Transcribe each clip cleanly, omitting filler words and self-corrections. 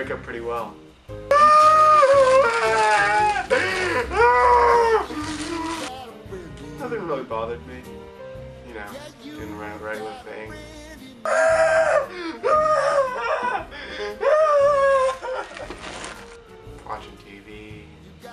wake up pretty well. Nothing really bothered me. You know, doing regular things. Watching TV.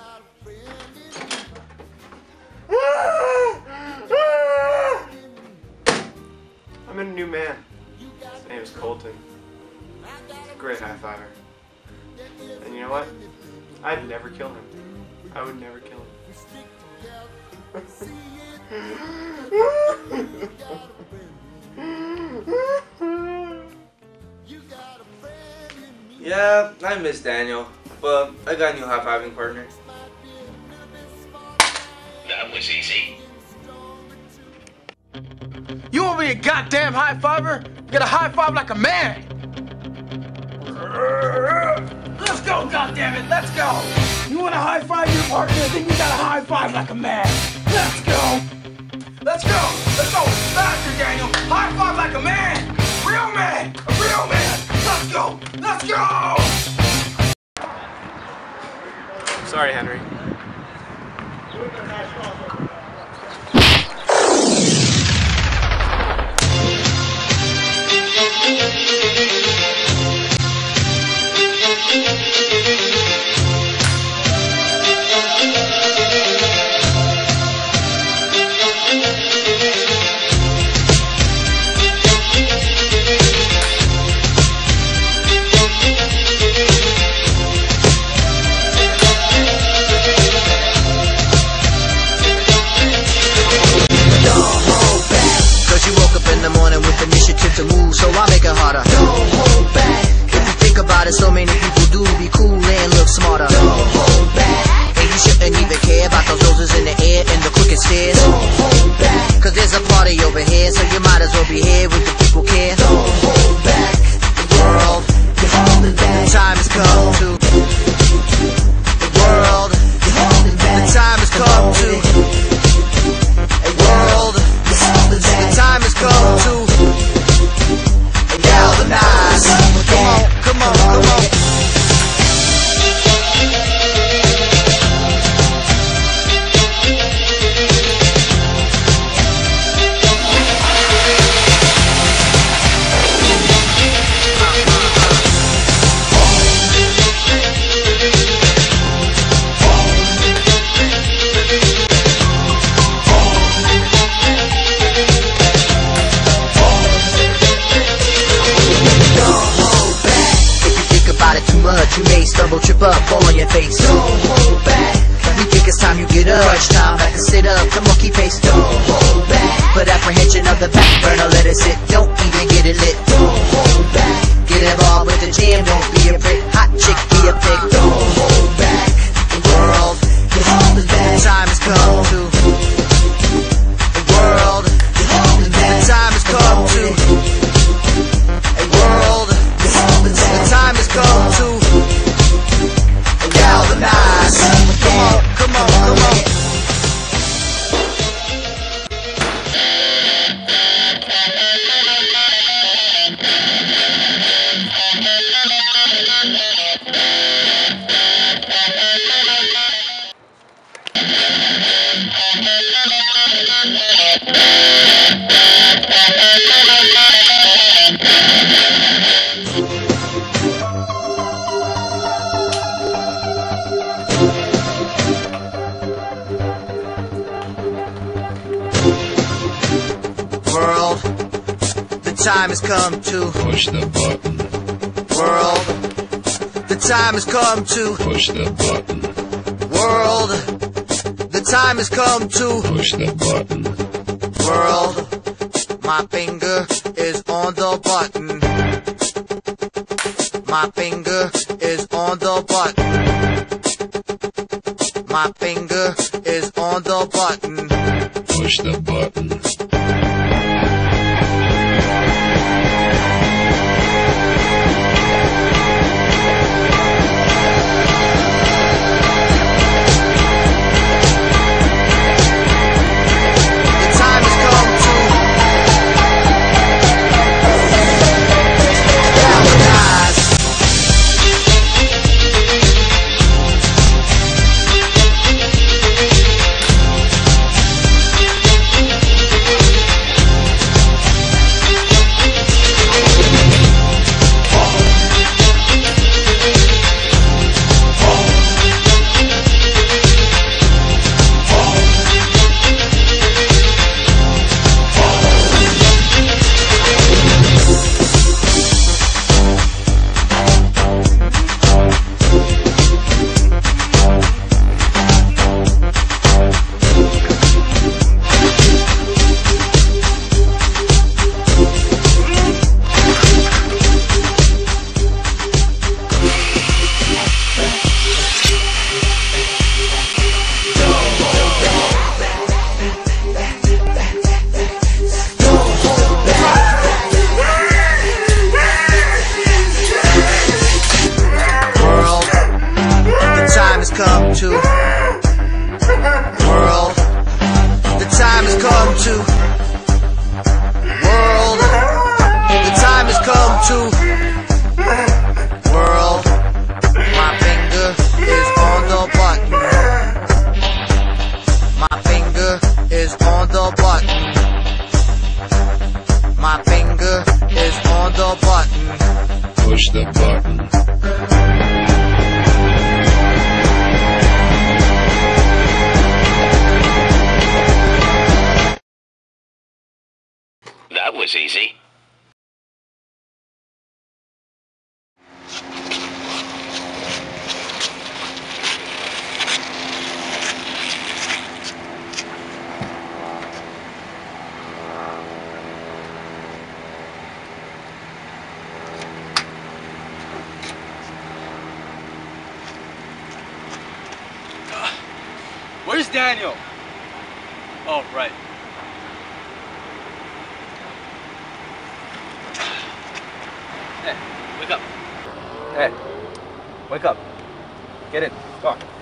I met a new man. His name is Colton. He's a great high-fiver. And you know what? I'd never kill him. I would never kill him. Yeah, I miss Daniel, but I got a new high-fiving partner. That was easy. You want me a goddamn high-fiver? Get a high-five like a man! Let's go, goddammit, let's go! You want to high-five your partner, then you gotta high-five like a man! Let's go! Let's go! Let's go! Faster, Daniel! High-five like a man! Real man! A real man! Let's go! Let's go! Sorry, Henry. To move, so I make it harder. Don't hold back. If you think about it, so many people do be cool and look smarter. Don't hold back. And you shouldn't even care about those roses in the air and the crooked stairs. Don't hold back. Cause there's a party over here, so you might as well be here with the people care. Don't hold back. The world, you're holding back. The time has come to. The world, you're holding back. The time has come to. A world, you're holding back. The time has come to. Galvanize. Come on, come on. You may stumble, trip up, fall on your face. Don't hold back. We think it's time you get up. Crunch time, back to sit up. Come on, keep pace. Don't hold back. Put apprehension of the back burner, let it sit. Don't even get it lit. Don't hold back. Get involved with the jam, don't be a prick. Hot chick, be a pig. Don't hold back. The world, you're holding back. The time has come to. The world, you're holding back. The time has come to. A world, you're holding back. The time has come to. Galvanize. Come on, come on, come on. World, the time has come to Push the button. World, the time has come to Push the button. World, the time has come to Push the button. World, my finger is on the button. My finger is on the button. My finger is on the button. Push the button. to. World, the time has come to. World, my finger is on the button. My finger is on the button. My finger is on the button. Push the button. That was easy. Where's Daniel? Oh, right. Hey, wake up. Hey, wake up. Get in. Go on.